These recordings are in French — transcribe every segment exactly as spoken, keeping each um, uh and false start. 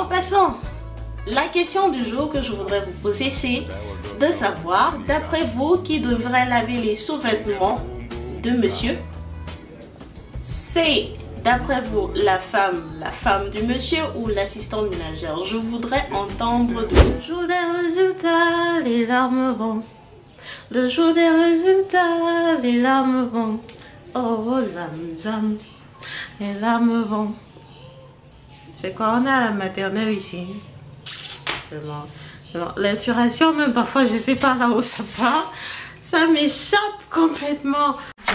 passant, la question du jour que je voudrais vous poser, c'est de savoir, d'après vous, qui devrait laver les sous-vêtements de monsieur? C'est, d'après vous, la femme, la femme du monsieur ou l'assistante ménagère? Je voudrais entendre de... Le jour des résultats, les larmes vont. Le jour des résultats, les larmes vont. Oh, zam, zam, les larmes vont. C'est quand on a la maternelle ici. Vraiment. L'inspiration, même parfois, je sais pas là où ça part. Ça m'échappe complètement.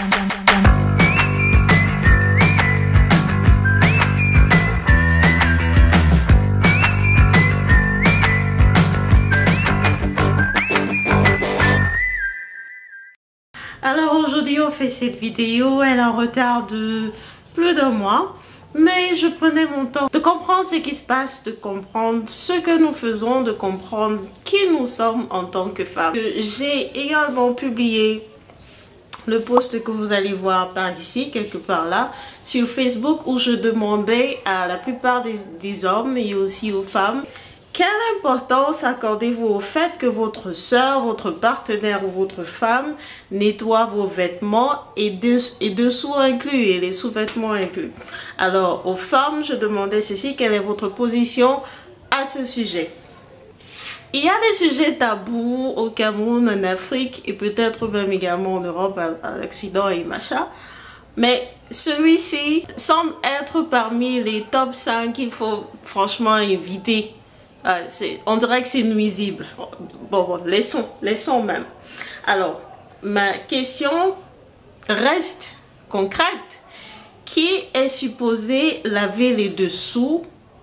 Alors aujourd'hui on fait cette vidéo, elle est en retard de plus d'un mois, mais je prenais mon temps de comprendre ce qui se passe, de comprendre ce que nous faisons, de comprendre qui nous sommes en tant que femmes. J'ai également publié le post que vous allez voir par ici, quelque part là, sur Facebook, où je demandais à la plupart des, des hommes et aussi aux femmes: quelle importance accordez-vous au fait que votre soeur, votre partenaire ou votre femme nettoie vos vêtements et, de, et dessous inclus et les sous-vêtements inclus? Alors, aux femmes, je demandais ceci: quelle est votre position à ce sujet? Il y a des sujets tabous au Cameroun, en Afrique et peut-être même également en Europe, à, à l'Occident et machin. Mais celui-ci semble être parmi les top cinq qu'il faut franchement éviter. Euh, on dirait que c'est nuisible. Bon, bon, laissons, laissons même. Alors, ma question reste concrète. Qui est supposé laver les dessous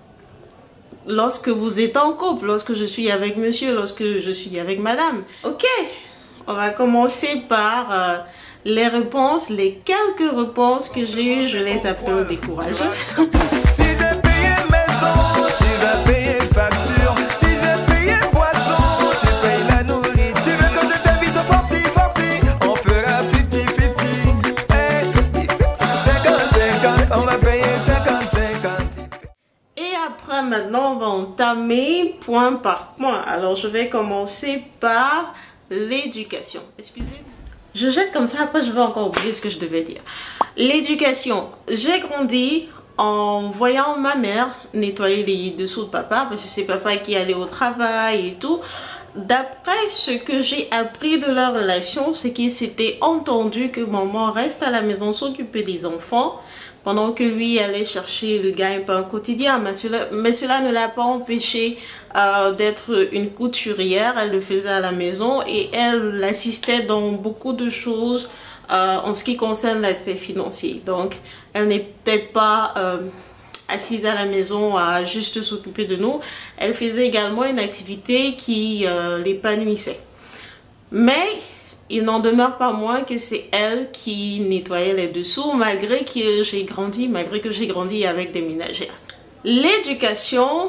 lorsque vous êtes en couple, lorsque je suis avec monsieur, lorsque je suis avec madame? Ok, on va commencer par euh, les réponses, les quelques réponses que j'ai eues. Je les appelle découragées. Si j'ai payé maison, tu vas payer facture. Si j'ai payé boisson, tu payes la nourriture. Tu veux que je t'invite au forti, forti? On fera cinquante cinquante. Hey, cinquante cinquante, on va payer cinquante cinquante. Et après, maintenant, on va entamer point par point. Alors, je vais commencer par l'éducation. Excusez-moi. Je jette comme ça, après je vais encore oublier ce que je devais dire. L'éducation. J'ai grandi en voyant ma mère nettoyer les dessous de papa, parce que c'est papa qui allait au travail et tout. D'après ce que j'ai appris de leur relation, c'est qu'il s'était entendu que maman reste à la maison s'occuper des enfants pendant que lui allait chercher le gagne-pain quotidien. Mais cela, mais cela ne l'a pas empêché euh, d'être une couturière. Elle le faisait à la maison et elle l'assistait dans beaucoup de choses euh, en ce qui concerne l'aspect financier. Donc, elle n'était pas euh, assise à la maison à juste s'occuper de nous. Elle faisait également une activité qui euh, l'épanouissait. Mais il n'en demeure pas moins que c'est elle qui nettoyait les dessous, malgré que j'ai grandi, malgré que j'ai grandi avec des ménagères. L'éducation,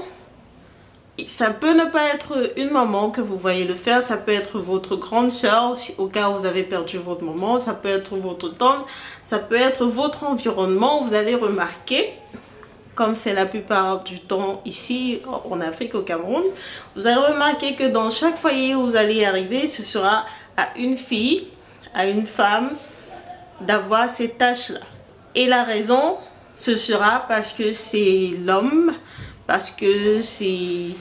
ça peut ne pas être une maman que vous voyez le faire, ça peut être votre grande soeur, au cas où vous avez perdu votre maman, ça peut être votre tante, ça peut être votre environnement. Vous allez remarquer, comme c'est la plupart du temps ici en Afrique, au Cameroun, vous allez remarquer que dans chaque foyer où vous allez arriver, ce sera à une fille, à une femme, d'avoir ces tâches-là. Et la raison, ce sera parce que c'est l'homme, parce que c'est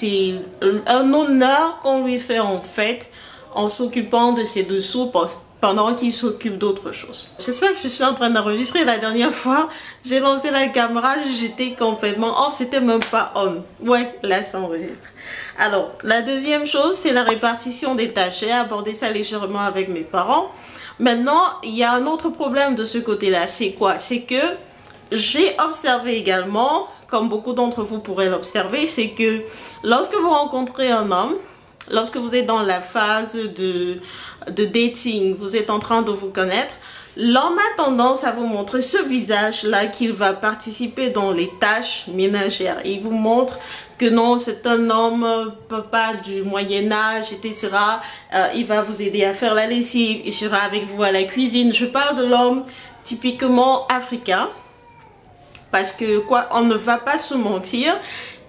un honneur qu'on lui fait en fait, en s'occupant de ses dessous pendant qu'il s'occupe d'autre chose. J'espère que je suis en train d'enregistrer. La dernière fois, j'ai lancé la caméra, j'étais complètement off, c'était même pas on. Ouais, là ça enregistre. Alors, la deuxième chose, c'est la répartition des tâches. J'ai abordé ça légèrement avec mes parents. Maintenant, il y a un autre problème de ce côté-là. C'est quoi? C'est que j'ai observé également, comme beaucoup d'entre vous pourraient l'observer, c'est que lorsque vous rencontrez un homme, lorsque vous êtes dans la phase de, de dating, vous êtes en train de vous connaître, l'homme a tendance à vous montrer ce visage-là qu'il va participer dans les tâches ménagères. Il vous montre que non, c'est un homme, papa du Moyen-Âge, et cetera. Euh, il va vous aider à faire la lessive, il sera avec vous à la cuisine. Je parle de l'homme typiquement africain, parce que quoi, on ne va pas se mentir.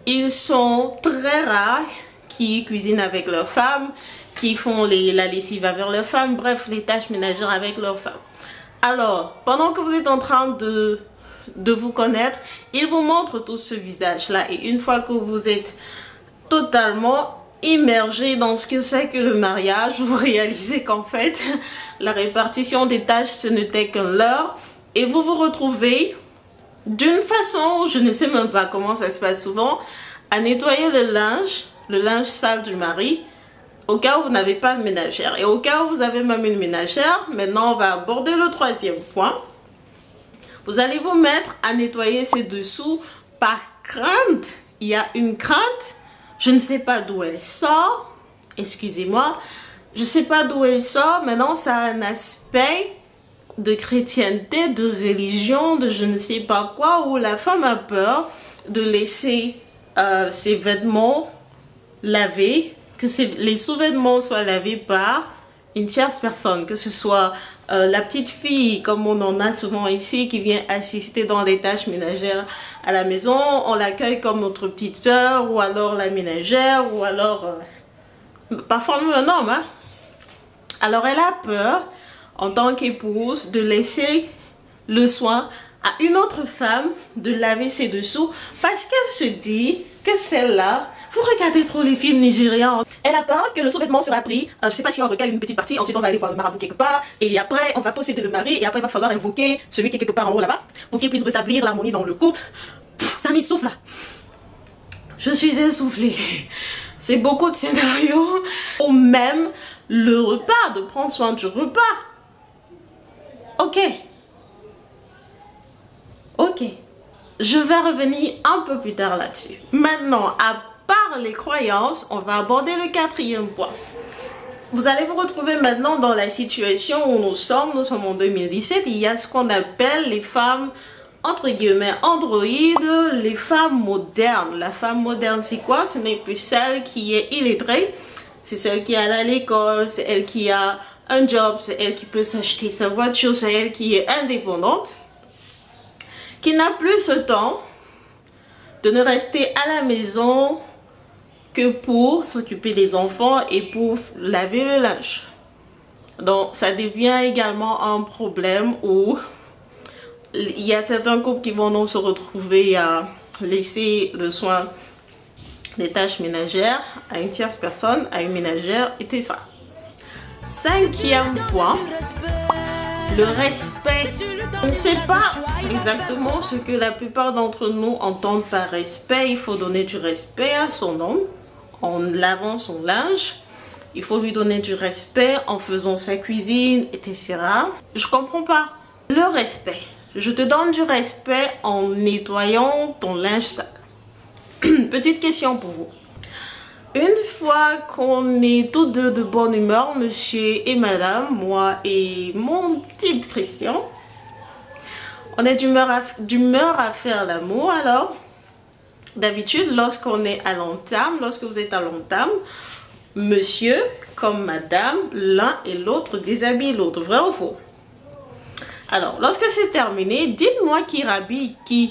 ils sont très rares qui cuisinent avec leurs femmes, qui font les, la lessive avec leurs femmes, bref, les tâches ménagères avec leurs femmes. Alors, pendant que vous êtes en train de, de vous connaître, ils vous montrent tout ce visage-là. Et une fois que vous êtes totalement immergé dans ce que c'est que le mariage, vous réalisez qu'en fait, la répartition des tâches, ce n'était qu'un leurre. Et vous vous retrouvez d'une façon, je ne sais même pas comment ça se passe souvent, à nettoyer le linge, le linge sale du mari, au cas où vous n'avez pas de ménagère. Et au cas où vous avez même une ménagère, maintenant on va aborder le troisième point. Vous allez vous mettre à nettoyer ses dessous par crainte. Il y a une crainte, je ne sais pas d'où elle sort, excusez-moi, je ne sais pas d'où elle sort, maintenant ça a un aspect de chrétienté, de religion, de je ne sais pas quoi, où la femme a peur de laisser euh, ses vêtements lavés, que les sous-vêtements soient lavés par une tierce personne, que ce soit euh, la petite fille, comme on en a souvent ici, qui vient assister dans les tâches ménagères à la maison, on l'accueille comme notre petite soeur, ou alors la ménagère, ou alors euh, parfois même un homme. Hein? Alors elle a peur, en tant qu'épouse, de laisser le soin à une autre femme de laver ses dessous, parce qu'elle se dit que celle-là, vous regardez trop les films nigérians. Elle a peur que le sous-vêtement sera pris, euh, je sais pas si on recale une petite partie, ensuite on va aller voir le marabout quelque part, et après on va posséder le mari, et après il va falloir invoquer celui qui est quelque part en haut là-bas, pour qu'il puisse rétablir l'harmonie dans le couple. Pff, ça m'essouffle là. Je suis essoufflée. C'est beaucoup de scénarios. Ou même le repas, de prendre soin du repas. Ok. Ok. Je vais revenir un peu plus tard là-dessus. Maintenant, à part les croyances, on va aborder le quatrième point. Vous allez vous retrouver maintenant dans la situation où nous sommes. Nous sommes en deux mille dix-sept. Il y a ce qu'on appelle les femmes, entre guillemets, androïdes, les femmes modernes. La femme moderne, c'est quoi? Ce n'est plus celle qui est illettrée. C'est celle qui est allée à l'école, c'est elle qui a un job, c'est elle qui peut s'acheter sa voiture, c'est elle qui est indépendante, qui n'a plus ce temps de ne rester à la maison que pour s'occuper des enfants et pour laver le linge. Donc ça devient également un problème où il y a certains couples qui vont donc se retrouver à laisser le soin des tâches ménagères à une tierce personne, à une ménagère, et ça. Cinquième point, le respect. Je ne sais pas exactement ce que la plupart d'entre nous entendent par respect. Il faut donner du respect à son homme en lavant son linge. Il faut lui donner du respect en faisant sa cuisine, et cetera. Je comprends pas. Le respect. Je te donne du respect en nettoyant ton linge sale. Petite question pour vous. Une fois qu'on est tous deux de bonne humeur, monsieur et madame, moi et mon type Christian, on est d'humeur à, d'humeur à faire l'amour. Alors, d'habitude, lorsqu'on est à l'entame, lorsque vous êtes à l'entame, monsieur comme madame, l'un et l'autre déshabille l'autre. Vrai ou faux? Alors, lorsque c'est terminé, dites-moi qui rhabille qui.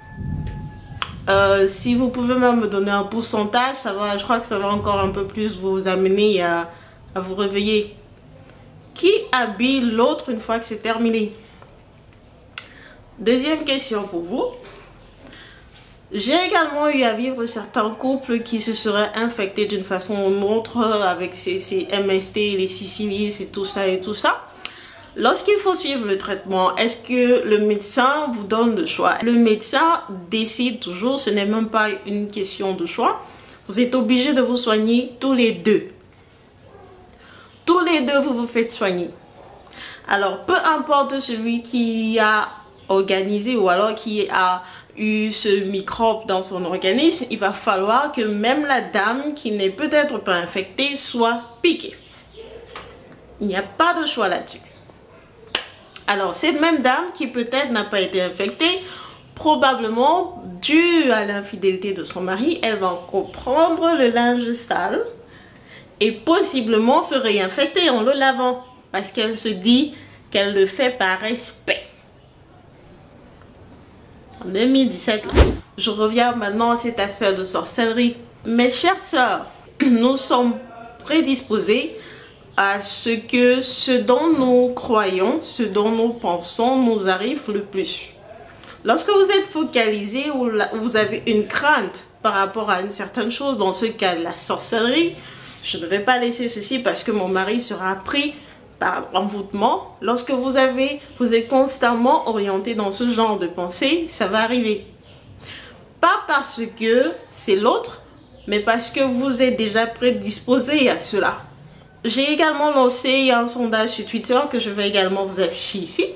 Euh, si vous pouvez même me donner un pourcentage, ça va, je crois que ça va encore un peu plus vous amener à, à vous réveiller. Qui habille l'autre une fois que c'est terminé? Deuxième question pour vous. J'ai également eu à vivre certains couples qui se seraient infectés d'une façon ou d'une autre avec ces, ces M S T, les syphilis et tout ça et tout ça. Lorsqu'il faut suivre le traitement, est-ce que le médecin vous donne le choix? Le médecin décide toujours, ce n'est même pas une question de choix. Vous êtes obligé de vous soigner tous les deux. Tous les deux, vous vous faites soigner. Alors, peu importe celui qui a organisé ou alors qui a eu ce microbe dans son organisme, il va falloir que même la dame qui n'est peut-être pas infectée soit piquée. Il n'y a pas de choix là-dessus. Alors, cette même dame qui peut-être n'a pas été infectée, probablement dû à l'infidélité de son mari, elle va reprendre le linge sale et possiblement se réinfecter en le lavant parce qu'elle se dit qu'elle le fait par respect. En deux mille dix-sept, là, Je reviens maintenant à cet aspect de sorcellerie. Mes chères sœurs, nous sommes prédisposés à ce que ce dont nous croyons, ce dont nous pensons nous arrive le plus. Lorsque vous êtes focalisé ou vous avez une crainte par rapport à une certaine chose, dans ce cas la sorcellerie, je ne vais pas laisser ceci parce que mon mari sera pris par l'envoûtement. Lorsque vous avez, vous êtes constamment orienté dans ce genre de pensée, ça va arriver. Pas parce que c'est l'autre, mais parce que vous êtes déjà prédisposé à cela. J'ai également lancé un sondage sur Twitter que je vais également vous afficher ici.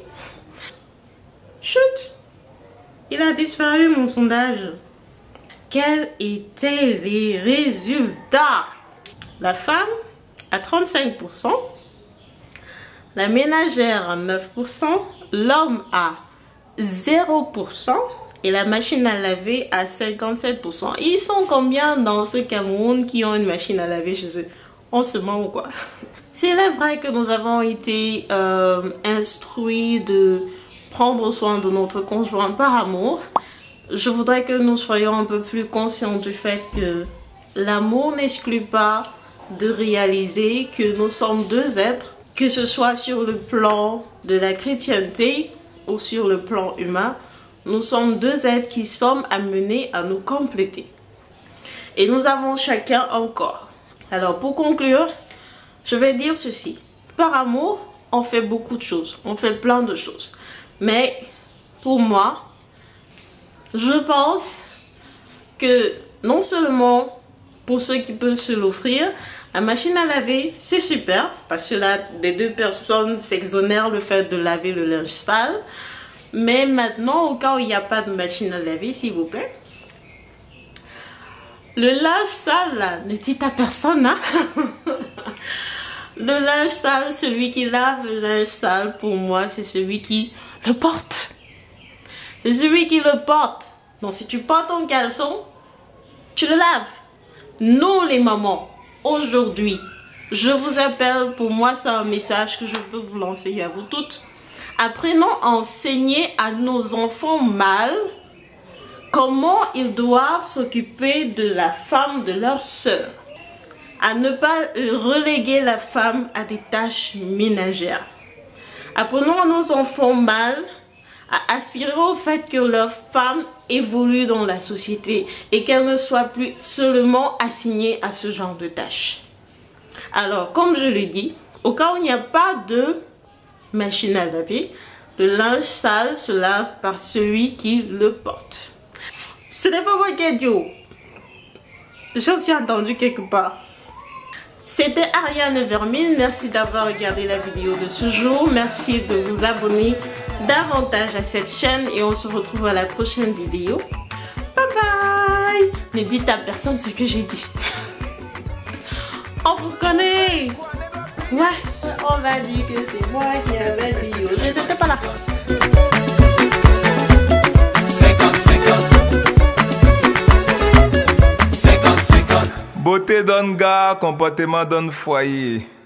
Chut! Il a disparu mon sondage. Quels étaient les résultats? La femme à trente-cinq pour cent, la ménagère à neuf pour cent, l'homme à zéro pour cent et la machine à laver à cinquante-sept pour cent. Ils sont combien dans ce Cameroun qui ont une machine à laver chez eux? On se ment ou quoi? C'est vrai que nous avons été euh, instruits de prendre soin de notre conjoint par amour. Je voudrais que nous soyons un peu plus conscients du fait que l'amour n'exclut pas de réaliser que nous sommes deux êtres, que ce soit sur le plan de la chrétienté ou sur le plan humain, nous sommes deux êtres qui sommes amenés à nous compléter. Et nous avons chacun un corps. Alors pour conclure, je vais dire ceci. Par amour, on fait beaucoup de choses. On fait plein de choses. Mais pour moi, je pense que non seulement pour ceux qui peuvent se l'offrir, la machine à laver, c'est super. Parce que là, les deux personnes s'exonèrent le fait de laver le linge sale. Mais maintenant, au cas où il n'y a pas de machine à laver, s'il vous plaît, le linge sale, là, ne dites à personne, hein? Le linge sale, celui qui lave le linge sale, pour moi, c'est celui qui le porte. C'est celui qui le porte. Donc, si tu portes ton caleçon, tu le laves. Nous, les mamans, aujourd'hui, je vous appelle, pour moi, c'est un message que je peux vous lancer à vous toutes. Apprenons à enseigner à nos enfants mâles comment ils doivent s'occuper de la femme de leur sœur. À ne pas reléguer la femme à des tâches ménagères. Apprenons à nos enfants mâles à aspirer au fait que leur femme évolue dans la société et qu'elle ne soit plus seulement assignée à ce genre de tâches. Alors, comme je l'ai dit, au cas où il n'y a pas de machine à laver, le linge sale se lave par celui qui le porte. Ce n'est pas moi qui ai dit. J'en suis entendu quelque part. C'était Ariane Vermine. Merci d'avoir regardé la vidéo de ce jour. Merci de vous abonner davantage à cette chaîne et on se retrouve à la prochaine vidéo. Bye bye. Ne dites à personne ce que j'ai dit. On vous connaît. Ouais, on va dire que c'est moi qui avais dit. Je n'étais pas là. Beauté donne gars, comportement donne foyer.